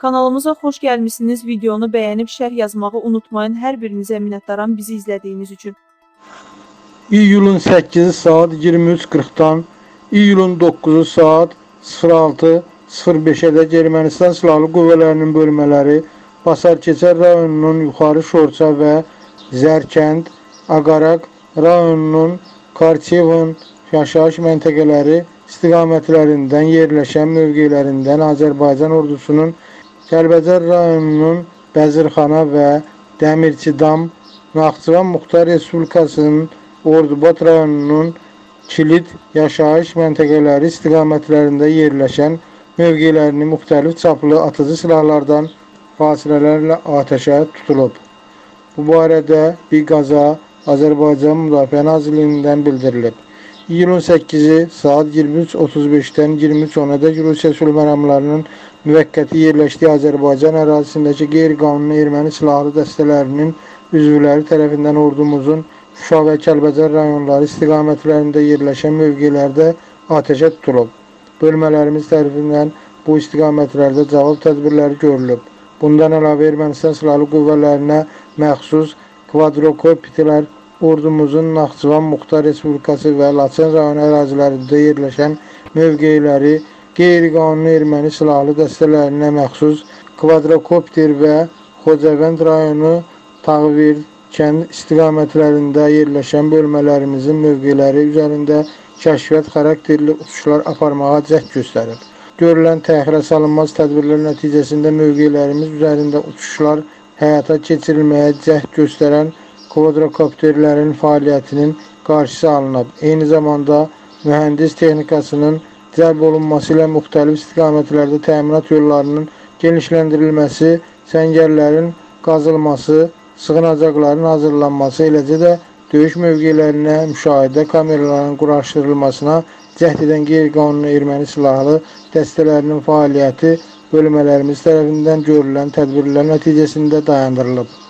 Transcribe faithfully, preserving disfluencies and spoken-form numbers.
Kanalımıza xoş gəlmişsiniz. Videonu bəyənib şərh yazmağı unutmayın. Hər birinizə minnətdaram bizi izlədiyiniz üçün. İyulun səkkizi saat iyirmi üç qırxdan iyulun dokkuzu saat sıfır altı sıfır beşə-dək Ermənistan Silahlı Qüvvələrinin bölmələri Basarkeçər rayonunun Yuxarı Şorça və Zərkənd, Aqaraq rayonunun Karçevon yaşayış məntəqələri istiqamətlərindən yerləşən mövqelərindən Azərbaycan ordusunun Kəlbəcər rayonunun Bəzirxana və Dəmirçidam, Naxçıvan Muxtar Respublikasının Ordubad rayonunun Kilit yaşayış məntəqələri istiqamətlərində yerləşən mövqelərini müxtəlif çaplı atıcı silahlardan fasilələrlə atəşə tutulub. Bu barədə Biqaza Azərbaycan Müdafiə Nazirliyindən bildirilib. İyulun səkkizi saat iyirmi üç otuz beşdən iyirmi üç ona-dək Rusiya sülh məramlarının müvəqqəti yerləşdiyi Azərbaycan ərazisindəki qeyri-qanuni erməni silahlı dəstələrinin üzvləri tərəfindən ordumuzun Şuşa və Kəlbəcər rayonları istiqamətlərində yerləşən mövqelərdə atəşə tutulub. Bölmələrimiz tərəfindən bu istiqamətlərdə cavab tədbirləri görülüb. Bundan əlavə Ermənistan Silahlı Qüvvələrinə məxsus kvadrokopterlər ordumuzun Naxçıvan Muxtar Respublikası və Laçın rayonu ərazilərində yerləşən mövqeləri qeyri-qanuni erməni silahlı dəstələrinə məxsus kvadrokopter və Xocavənd rayonu Tağver kənd istiqamətlərində yerləşən bölmələrimizin mövqeləri üzərində kəşfiyyat xarakterli uçuşlar aparmağa cəhd göstərib. Görülən təxirə salınmaz tədbirlər nəticəsində mövqelərimiz üzərində uçuşlar həyata keçirilməyə cəhd göstərən kvadrokopterlərin fəaliyyətinin qarşısı alınıb. Eyni zamanda mühəndis texnikasının cəlb olunması ilə müxtəlif istiqamətlərdə təminat yollarının genişləndirilməsi, səngərlərin qazılması, sığınacaqların hazırlanması, eləcə də döyüş mövqelərinə müşahidə kameralarının quraşdırılmasına cəhd edən qeyri-qanuni erməni silahlı dəstələrinin fəaliyyəti bölmələrimiz tərəfindən görülən tədbirlər nəticəsində dayandırılıb.